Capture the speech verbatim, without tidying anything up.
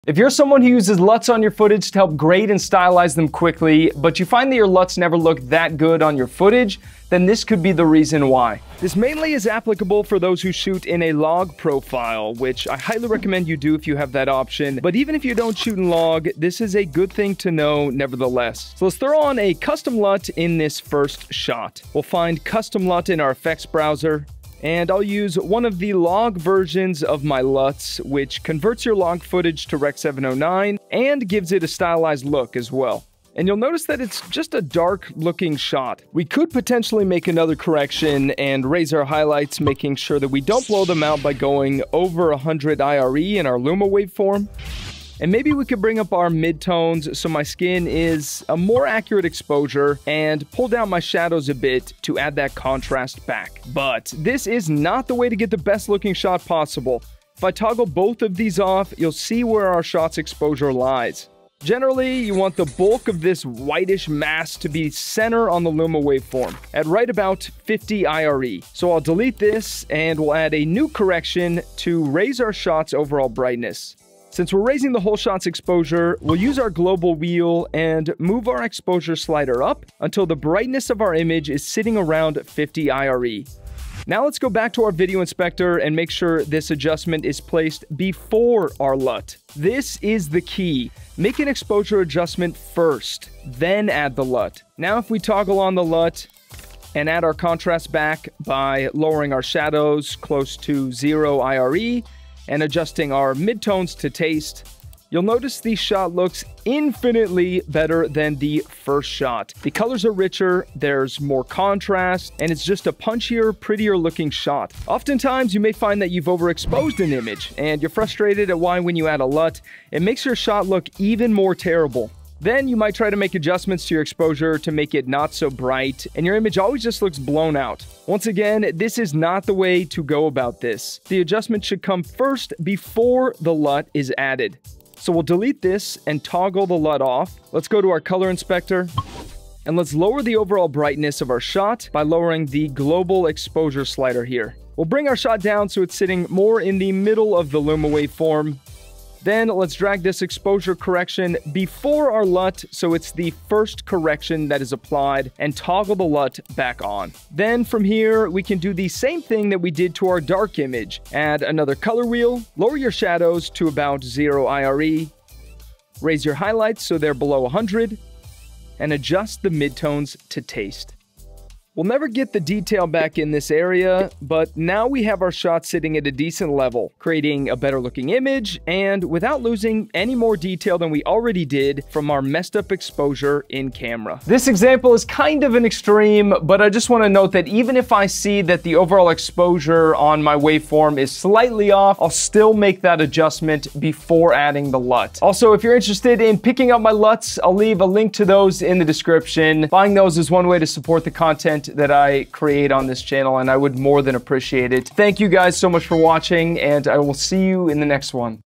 If you're someone who uses L U Ts on your footage to help grade and stylize them quickly, but you find that your L U Ts never look that good on your footage, then this could be the reason why. This mainly is applicable for those who shoot in a log profile, which I highly recommend you do if you have that option. But even if you don't shoot in log, this is a good thing to know nevertheless. So let's throw on a custom L U T in this first shot. We'll find custom L U T in our effects browser. And I'll use one of the log versions of my L U Ts, which converts your log footage to Rec seven oh nine and gives it a stylized look as well. And you'll notice that it's just a dark looking shot. We could potentially make another correction and raise our highlights, making sure that we don't blow them out by going over one hundred I R E in our Luma waveform. And maybe we could bring up our midtones so my skin is a more accurate exposure and pull down my shadows a bit to add that contrast back. But this is not the way to get the best looking shot possible. If I toggle both of these off, you'll see where our shot's exposure lies. Generally, you want the bulk of this whitish mass to be center on the Luma waveform at right about fifty I R E. So I'll delete this and we'll add a new correction to raise our shot's overall brightness. Since we're raising the whole shot's exposure, we'll use our global wheel and move our exposure slider up until the brightness of our image is sitting around fifty I R E. Now let's go back to our video inspector and make sure this adjustment is placed before our L U T. This is the key. Make an exposure adjustment first, then add the L U T. Now if we toggle on the L U T and add our contrast back by lowering our shadows close to zero I R E, and adjusting our midtones to taste, you'll notice the shot looks infinitely better than the first shot. The colors are richer, there's more contrast, and it's just a punchier, prettier looking shot. Oftentimes, you may find that you've overexposed an image, and you're frustrated at why when you add a L U T, it makes your shot look even more terrible. Then you might try to make adjustments to your exposure to make it not so bright, and your image always just looks blown out. Once again, this is not the way to go about this. The adjustment should come first before the L U T is added. So we'll delete this and toggle the L U T off. Let's go to our color inspector, and let's lower the overall brightness of our shot by lowering the global exposure slider here. We'll bring our shot down so it's sitting more in the middle of the Luma waveform. Then let's drag this exposure correction before our L U T so it's the first correction that is applied, and toggle the L U T back on. Then from here, we can do the same thing that we did to our dark image. Add another color wheel, lower your shadows to about zero I R E, raise your highlights so they're below one hundred, and adjust the midtones to taste. We'll never get the detail back in this area, but now we have our shot sitting at a decent level, creating a better looking image, and without losing any more detail than we already did from our messed up exposure in camera. This example is kind of an extreme, but I just want to note that even if I see that the overall exposure on my waveform is slightly off, I'll still make that adjustment before adding the L U T. Also, if you're interested in picking up my L U Ts, I'll leave a link to those in the description. Buying those is one way to support the content that I create on this channel, and I would more than appreciate it. Thank you guys so much for watching, and I will see you in the next one.